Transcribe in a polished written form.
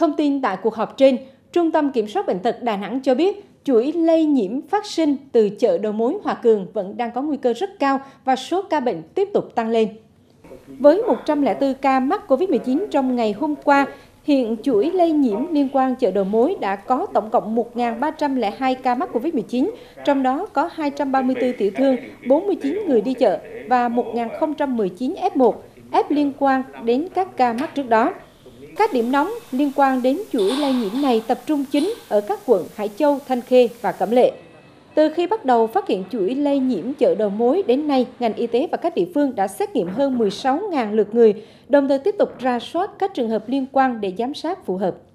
Thông tin tại cuộc họp trên, Trung tâm Kiểm soát Bệnh tật Đà Nẵng cho biết chuỗi lây nhiễm phát sinh từ chợ đầu mối Hòa Cường vẫn đang có nguy cơ rất cao và số ca bệnh tiếp tục tăng lên. Với 104 ca mắc COVID-19 trong ngày hôm qua, hiện chuỗi lây nhiễm liên quan chợ đầu mối đã có tổng cộng 1.302 ca mắc COVID-19, trong đó có 234 tiểu thương, 49 người đi chợ và 1.019 F1, F liên quan đến các ca mắc trước đó. Các điểm nóng liên quan đến chuỗi lây nhiễm này tập trung chính ở các quận Hải Châu, Thanh Khê và Cẩm Lệ. Từ khi bắt đầu phát hiện chuỗi lây nhiễm chợ đầu mối đến nay, ngành y tế và các địa phương đã xét nghiệm hơn 16.000 lượt người, đồng thời tiếp tục rà soát các trường hợp liên quan để giám sát phù hợp.